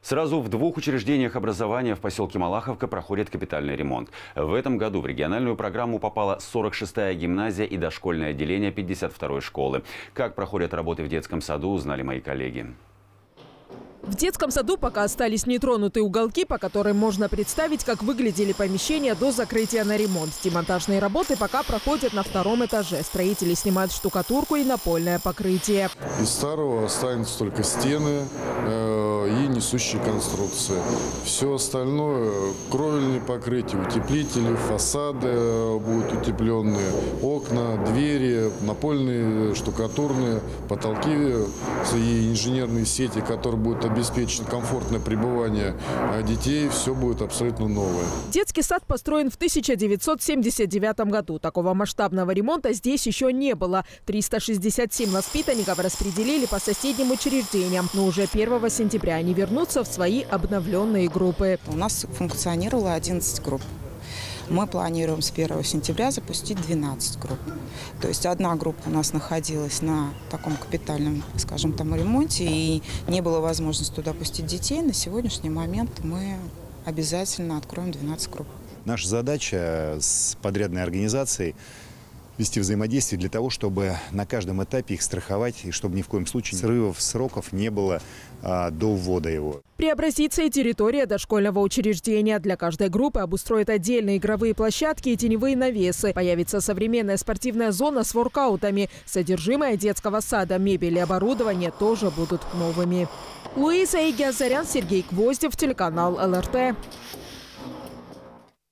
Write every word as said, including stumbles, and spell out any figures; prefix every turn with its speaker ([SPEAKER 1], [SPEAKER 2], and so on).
[SPEAKER 1] Сразу в двух учреждениях образования в поселке Малаховка проходит капитальный ремонт. В этом году в региональную программу попала сорок шестая гимназия и дошкольное отделение пятьдесят второй школы. Как проходят работы в детском саду, узнали мои коллеги.
[SPEAKER 2] В детском саду пока остались нетронутые уголки, по которым можно представить, как выглядели помещения до закрытия на ремонт. Демонтажные работы пока проходят на втором этаже. Строители снимают штукатурку и напольное покрытие.
[SPEAKER 3] Из старого останутся только стены э, и несущие конструкции. Все остальное – кровельные покрытия, утеплители, фасады будут утепленные, окна, двери, напольные, штукатурные, потолки и инженерные сети, которые будут обеспечить комфортное пребывание детей, все будет абсолютно новое.
[SPEAKER 2] Детский сад построен в тысяча девятьсот семьдесят девятом году. Такого масштабного ремонта здесь еще не было. триста шестьдесят семь воспитанников распределили по соседним учреждениям. Но уже первого сентября они вернутся в свои обновленные группы.
[SPEAKER 4] У нас функционировало одиннадцать групп. Мы планируем с первого сентября запустить двенадцать групп. То есть одна группа у нас находилась на таком капитальном, скажем, там ремонте, и не было возможности туда пустить детей. На сегодняшний момент мы обязательно откроем двенадцать групп.
[SPEAKER 5] Наша задача с подрядной организацией вести взаимодействие для того, чтобы на каждом этапе их страховать, и чтобы ни в коем случае срывов сроков не было а, до ввода его.
[SPEAKER 2] Преобразится и территория дошкольного учреждения. Для каждой группы обустроят отдельные игровые площадки и теневые навесы. Появится современная спортивная зона с воркаутами. Содержимое детского сада, мебель и оборудование тоже будут новыми. Луиза Игиазарян, Сергей Гвоздев, телеканал эл эр тэ.